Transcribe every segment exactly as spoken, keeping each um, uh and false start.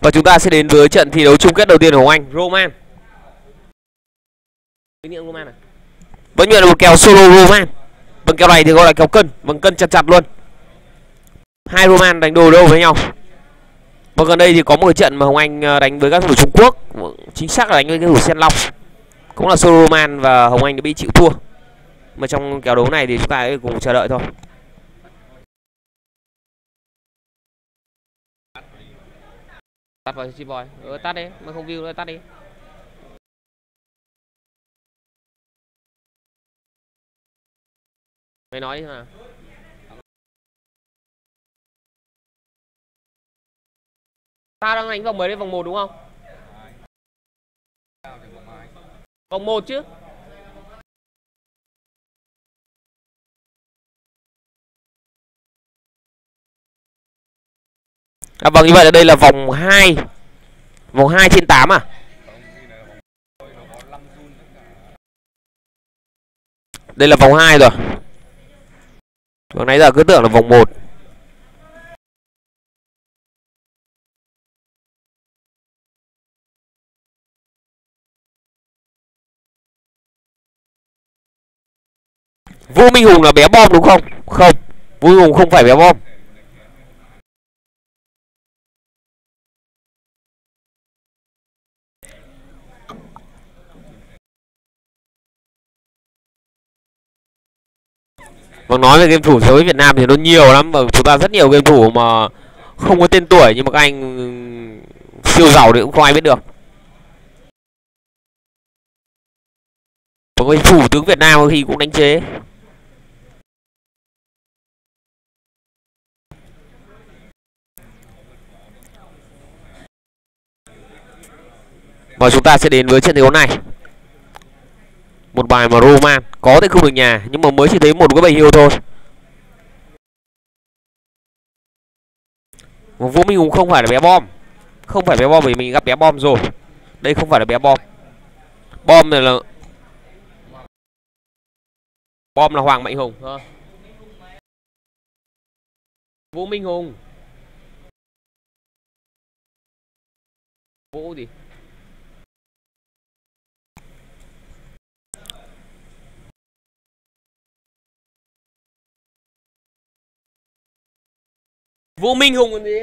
Và chúng ta sẽ đến với trận thi đấu chung kết đầu tiên của Hồng Anh, Roman. Roman à? Vẫn như là một kèo solo Roman. Vâng, kèo này thì gọi là kèo cân, vâng, cân chặt chặt luôn. Hai Roman đánh đồ đâu với nhau. Và gần đây thì có một cái trận mà Hồng Anh đánh với các thủ Trung Quốc, chính xác là đánh với cái thủ Sen Long, cũng là solo Roman, và Hồng Anh đã bị chịu thua. Mà trong kèo đấu này thì chúng ta hãy cùng chờ đợi thôi. Tắt vào chi boy, ừ, tắt đi, mà không view nữa, tắt đi. Mày nói đi nào. Ta đang đánh vòng mấy đấy, vòng một đúng không? Vòng một chứ. À, vâng, như vậy là đây là vòng hai. Vòng hai trên tám à? Đây là vòng hai rồi. Vâng, nãy giờ cứ tưởng là vòng một. Vũ Minh Hùng là bé bom đúng không? Không, Vũ Minh Hùng không phải bé bom. Vâng, nói về game thủ giới Việt Nam thì nó nhiều lắm, và chúng ta rất nhiều game thủ mà không có tên tuổi nhưng mà các anh siêu giàu thì cũng không ai biết được. Có cái thủ tướng Việt Nam thì cũng đánh chế. Và chúng ta sẽ đến với trận đấu này. Một bài mà Roman có thể không được nhà, nhưng mà mới chỉ thấy một cái bầy hiêu thôi. Vũ Minh Hùng không phải là bé bom. Không phải bé bom vì mình gặp bé bom rồi. Đây không phải là bé bom. Bom này là Bom là Hoàng Mạnh Hùng. À. Vũ Minh Hùng. Vũ gì? Vũ Minh Hùng còn gì?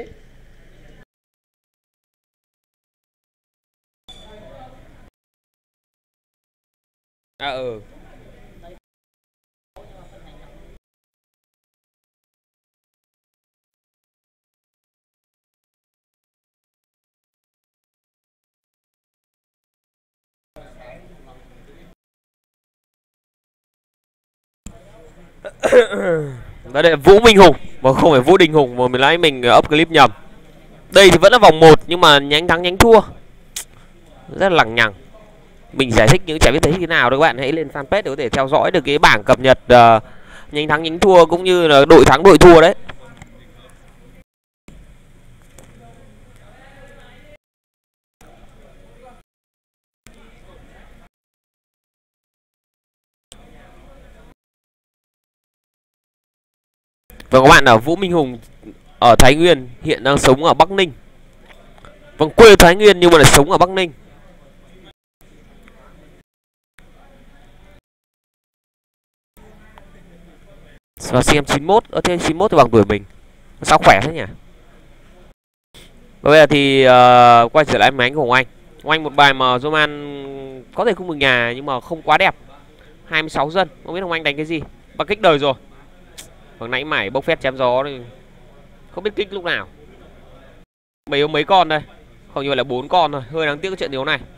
À ừ. Đó đây là Vũ Minh Hùng mà không phải Vũ Đình Hùng, mà mình lấy mình up clip nhầm. Đây thì vẫn là vòng một nhưng mà nhánh thắng nhánh thua rất là lằng nhằng. Mình giải thích những chả biết thấy thế nào đâu, các bạn hãy lên fanpage để có thể theo dõi được cái bảng cập nhật uh, nhánh thắng nhánh thua cũng như là đội thắng đội thua đấy. Và các bạn ở Vũ Minh Hùng ở Thái Nguyên, hiện đang sống ở Bắc Ninh. Vâng, quê Thái Nguyên nhưng mà lại sống ở Bắc Ninh. Và xem chín mốt, ở trên chín mốt thì bằng tuổi mình. Sao khỏe thế nhỉ? Và bây giờ thì uh, quay trở lại máy của Hồng Anh. Hồng Anh một bài mà Roman có thể không được nhà nhưng mà không quá đẹp. hai mươi sáu dân, không biết Hồng Anh đánh cái gì. Bằng kích đời rồi. Bằng nãy mải bốc phét chém gió thì không biết kích lúc nào. Mấy mấy con đây? Hầu như là bốn con thôi, hơi đáng tiếc cái trận đấu này.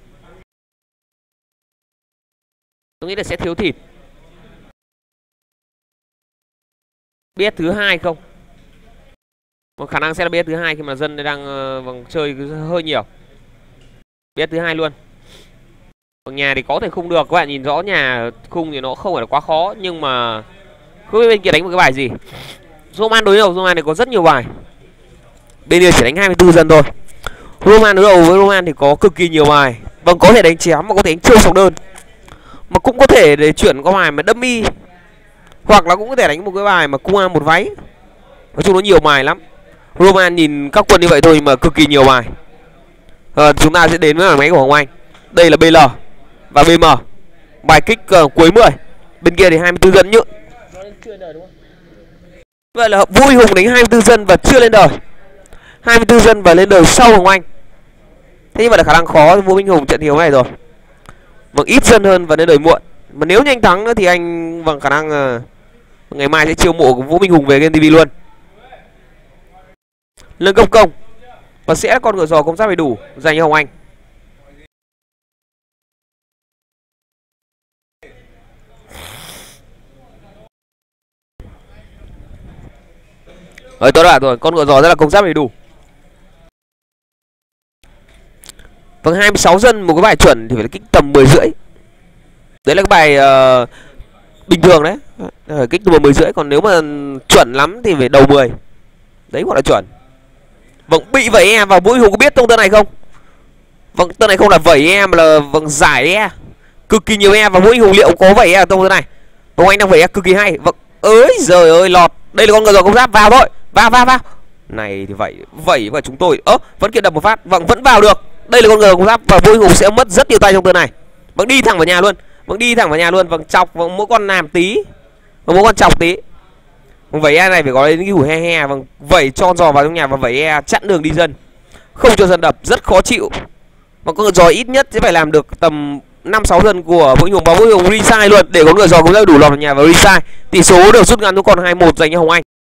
Tôi nghĩ là sẽ thiếu thịt. Biết thứ hai không? Một khả năng sẽ là biết thứ hai khi mà dân đang vòng chơi hơi nhiều. Biết thứ hai luôn. Còn nhà thì có thể không được, các bạn nhìn rõ nhà khung thì nó không phải là quá khó, nhưng mà không biết bên kia đánh một cái bài gì. Roman đối đầu Roman này có rất nhiều bài. Bên kia chỉ đánh hai mươi tư dân thôi. Roman đối đầu với Roman thì có cực kỳ nhiều bài. Vâng, có thể đánh chém mà có thể đánh trêu sọc đơn, mà cũng có thể để chuyển qua bài mà dummy, hoặc là cũng có thể đánh một cái bài mà cung A một váy. Nói chung nó nhiều bài lắm. Roman nhìn các quân như vậy thôi mà cực kỳ nhiều bài. À, chúng ta sẽ đến với màn máy của Hồng Anh. Đây là bê lờ và bê em. Bài kích uh, cuối mười. Bên kia thì hai mươi tư dân nhự. Vậy là Vũ Minh Hùng đánh hai mươi tư dân và chưa lên đời. hai mươi tư dân và lên đời sau Hồng Anh. Thế nhưng mà là khả năng khó Vũ Minh Hùng trận thiếu này rồi. Vâng, ít dân hơn và lên đời muộn. Mà nếu như anh thắng nữa thì anh vâng khả năng uh, ngày mai sẽ chiêu mộ của Vũ Minh Hùng về game ti vi luôn. Lương công công và sẽ con ngựa giò công giáp đầy đủ dành cho Hồng Anh. Rồi tôi đã bảo rồi, con ngựa giò rất là công giáp đầy đủ. Vâng, hai mươi sáu dân một cái bài chuẩn thì phải là kích tầm mười rưỡi. Đấy là cái bài uh, bình thường đấy, phải kích tầm mười rưỡi, còn nếu mà chuẩn lắm thì phải đầu mười. Đấy gọi là chuẩn. Vâng, bị vẩy e và Vũ Minh Hùng có biết thông tên này không? Vâng, tên này không là vẩy e mà là vâng giải e. Cực kỳ nhiều e và Vũ Minh Hùng liệu có vẩy e ở thông tên này. Hồng Anh đang vẩy e cực kỳ hay. Vâng, ơi giời ơi lọt. Đây là con ngựa giò công giáp, vào thôi. Vào vào vào. Này thì vậy, vẩy và chúng tôi. Ơ, ờ, vẫn kia đập một phát. Vâng, vẫn vào được. Đây là con ngựa giò công giáp và Vũ Minh Hùng sẽ mất rất nhiều tay trong tên này. Vâng, đi thẳng vào nhà luôn. Vâng, đi thẳng vào nhà luôn. Vâng, chọc vâng, mỗi con làm tí. Vâng, mỗi con chọc tí. Vâng, vẩy e này phải có đến cái hủ he he. Vâng, vẩy cho giò vào trong nhà và vẩy e chặn đường đi dân. Không cho dân đập, rất khó chịu. Mà con ngựa giò ít nhất sẽ phải làm được tầm năm sáu dân của Vũ Minh Hùng và Vũ Minh Hùng resign luôn để có ngựa giò cũng đã đủ lọt vào nhà và resign. Tỷ số được rút ngắn xuống còn hai một dành cho Hồng Anh.